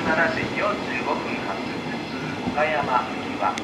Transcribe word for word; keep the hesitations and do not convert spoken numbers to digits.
ななじよんじゅうごふん発普通岡山